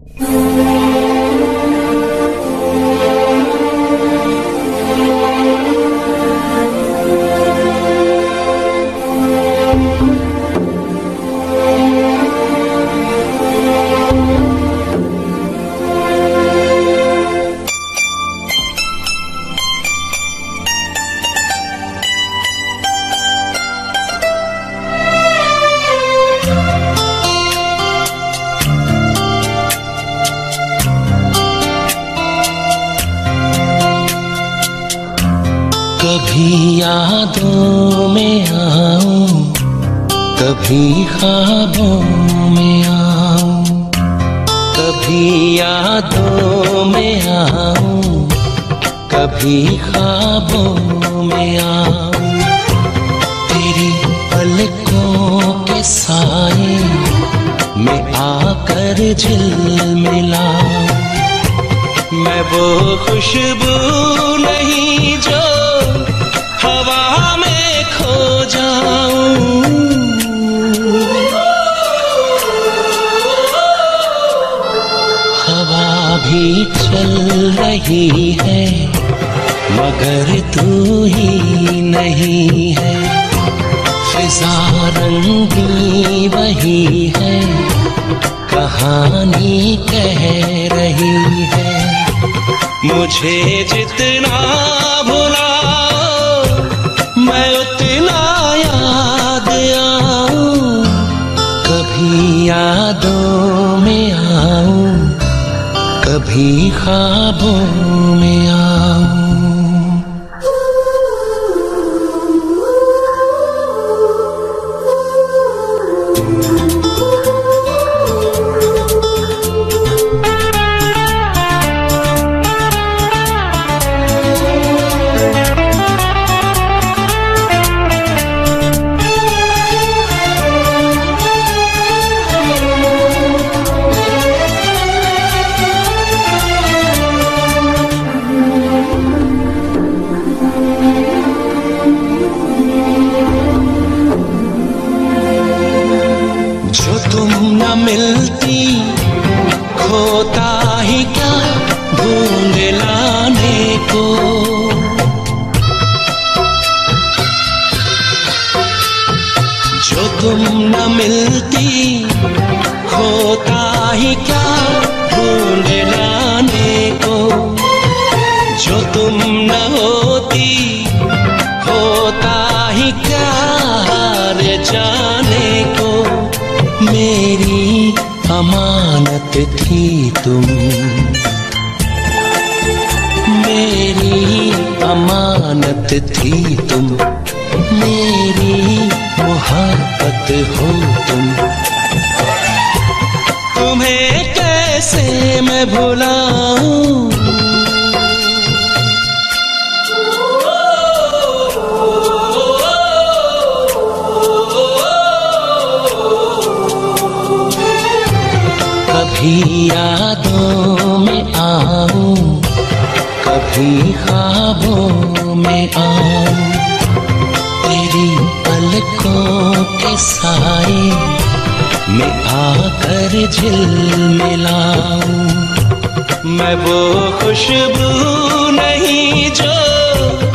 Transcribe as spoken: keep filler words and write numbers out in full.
कभी यादों में आऊं, कभी ख्वाबों में आऊं, कभी यादों में आऊं, कभी ख्वाबों में आऊं। तेरी पलकों के साए में आकर झिलमिलाऊं। मैं वो खुशबू नहीं जो हवा में खो जाऊं। हवा भी चल रही है मगर तू ही नहीं है। फिजा रंगी वही है, कहानी कह रही है। मुझे जितना भुलाओ मैं उतना याद आऊं। कभी यादों में आऊं, कभी ख्वाबों में आऊं। तुम न मिलती खोता ही क्या ढूंढ लाने को। जो तुम न मिलती खोता ही क्या ढूंढ लाने को। जो तुम न होती होता ही क्या हार जाने को। मेरी अमानत थी तुम, मेरी अमानत थी तुम, मेरी मोहब्बत हो तुम। तुम्हें कैसे मैं भुलाऊं। कभी यादों में आऊं, कभी ख्वाबों में आऊं। तेरी पलकों के साए में आकर झिलमिलाऊं। मैं वो खुशबू नहीं जो